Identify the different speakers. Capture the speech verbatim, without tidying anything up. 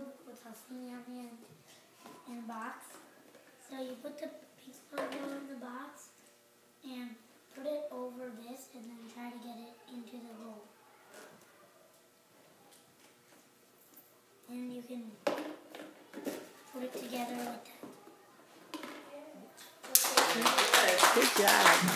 Speaker 1: with sesame on the end in a box. So you put the pizza logo in the box and put it over this and then try to get it into the hole. And you can put it together like that.
Speaker 2: Good job.